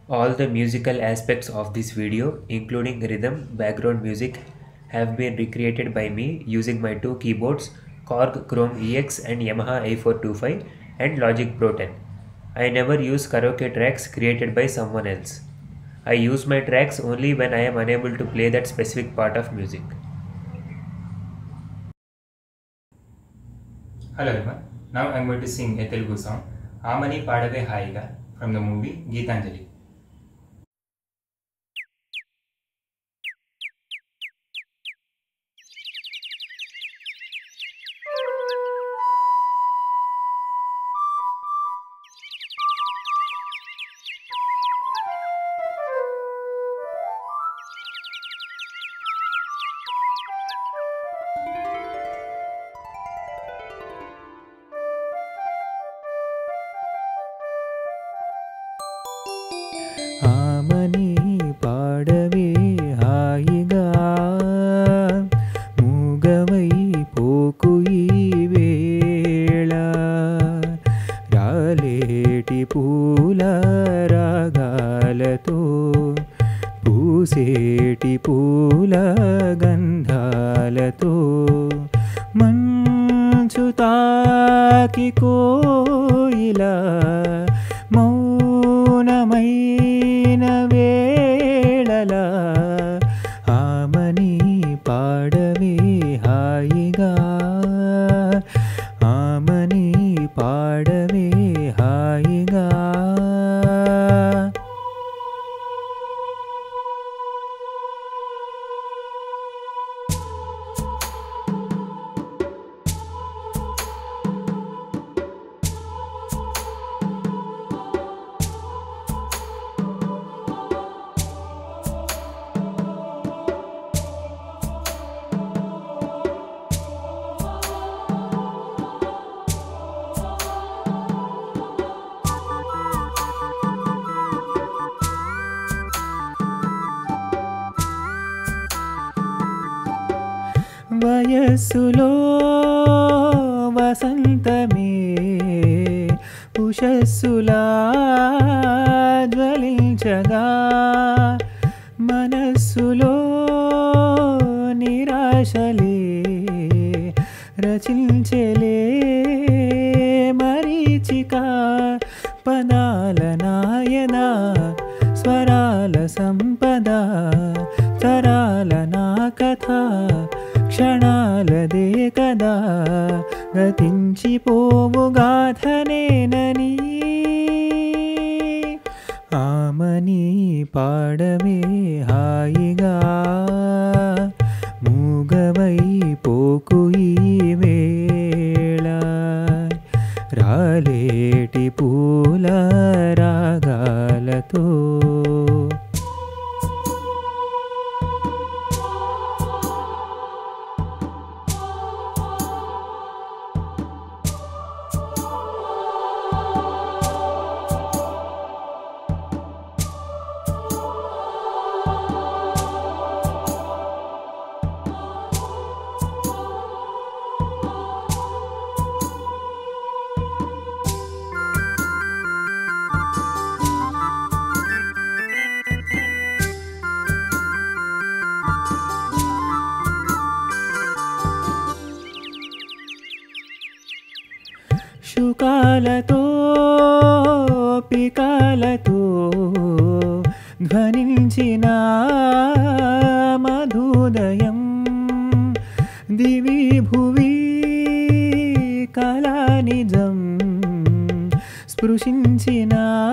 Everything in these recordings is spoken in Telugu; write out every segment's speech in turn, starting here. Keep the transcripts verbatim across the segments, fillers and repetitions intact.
All the musical aspects of this video, including rhythm, background music, have been recreated by me using my two keyboards Korg Chrome E X and Yamaha i four twenty-five and Logic Pro ten. I never use karaoke tracks created by someone else. I use my tracks only when I am unable to play that specific part of music. Hello everyone, now I am going to sing a Telugu song, Amani Padave Haiga from the movie Geetanjali. Amani పాడవే హాయిగా మూగవై పోకు ఈ వేళ రాలేటి పూల రాగాలతో పూసేటి పూల గంధాలతో మంచు తాకి కోయిలా మౌనమైన వేళలా ఆమని పాడవే హాయిగా ఆమని పాడవే హాయిగా వయస్సులో వసంతమే ఉషస్సులా జ్వలించగా మనస్సులో నిరాశలే రచించలే మరీచిక పదాల నాయన స్వరాల సంపద తరాల నా కథ క్షణాలదే కదా గతించిపోవు గాథనేనని ఆమని పాడవే హాయిగా మూగవై పోకు ఈ వేళ రాలేటి పూల రాగాలతో శుకాలతో పికాలతో ధ్వనించిన మధుదయం దివి భువి కళానిజం స్పృశించిన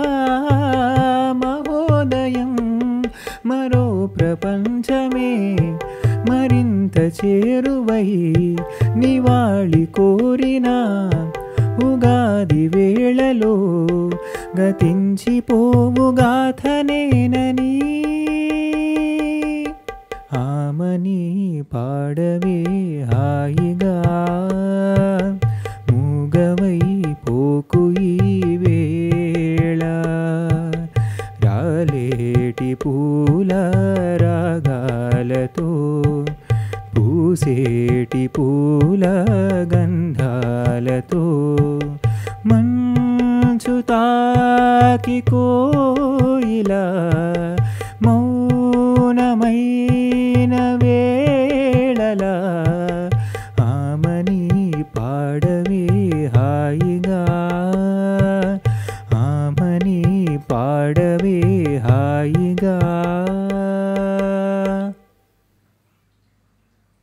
మహోదయం మరో ప్రపంచమే మరింత చేరువై నివాళి కోరిన ఉగాది వేళలో గతించిపోవు గాథనేనని ఆమని పాడవే హాయిగా మూగవై పోకు ఈ వేళ రాలేటి పూల రాగాలతో పూసేటి పూల గంధాలతో మంచు కాకి కోయిల మౌనమైన వేళలా ఆమని పాడవే హాయిగా ఆమని పాడవే హాయిగా.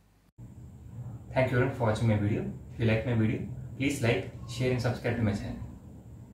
Thank you everyone for watching my video. If you like my video, please like, share and subscribe to my channel.